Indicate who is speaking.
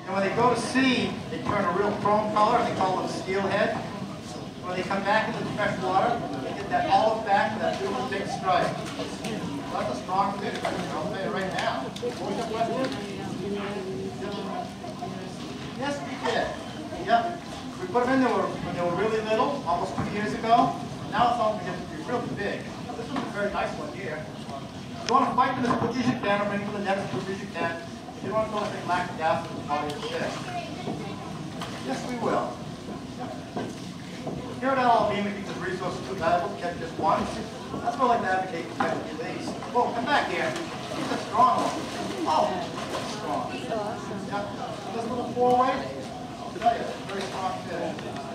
Speaker 1: And when they go to sea, they turn a real chrome color, and they call it steelhead. When they come back into the fresh water, they get that olive back, that beautiful big stripe. So that's a strong fish, I'll tell you right now. What was your question? Yes, we did. Yep. We put them in there when they were really little, almost 2 years ago. Now it's all going to be really big. This one's a very nice one here. If you want to fight them as quickly as you can, or bring them to the net as quickly as you can. If you don't want to go anything lactic acid in the body of the fish. Yes, we will. Here at LLB, we keep the resources too valuable to catch just one. That's what I like to advocate for catching at least. Whoa, come back here. He's a strong one. Oh, that's strong. Yep. This little 4-weight, I'll tell you, it's a very strong fish.